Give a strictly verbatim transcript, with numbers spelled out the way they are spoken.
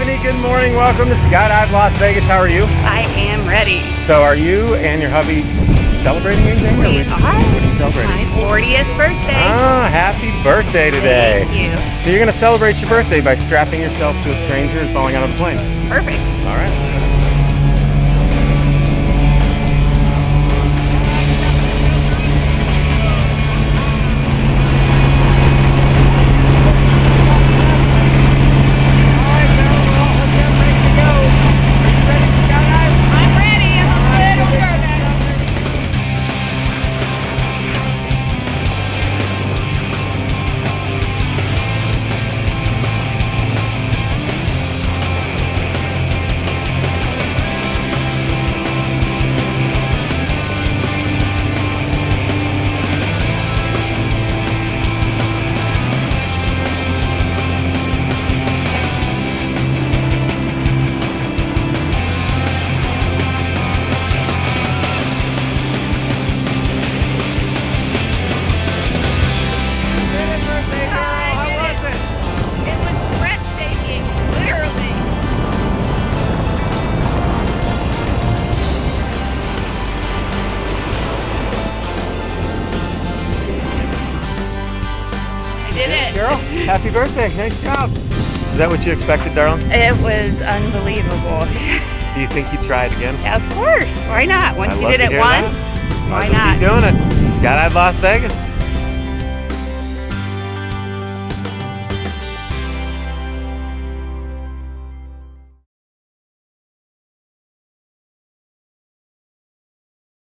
Stephanie, good morning. Welcome to Skydive Las Vegas. How are you? I am ready. So are you and your hubby celebrating anything? We or are. What are you celebrating? My fortieth birthday. Ah, happy birthday today. Thank you. So you're going to celebrate your birthday by strapping yourself to a stranger and falling out of the plane. Perfect. All right. Did it. Girl, happy birthday. Nice job. Is that what you expected, darling? It was unbelievable. Do you think you'd try it again? Of course. Why not? Once I you love did to it hear once, that. why Might as well not? keep doing it. Skydive Las Vegas.